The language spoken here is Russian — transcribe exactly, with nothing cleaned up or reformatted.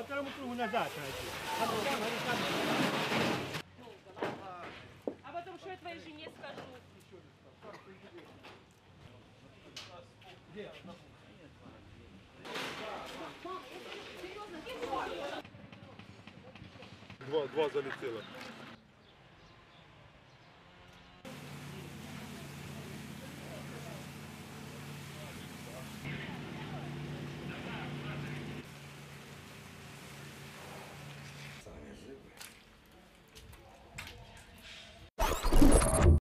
второму кругу назад пройти. А потом что я твоей жене скажу? Где? Два, два залетело.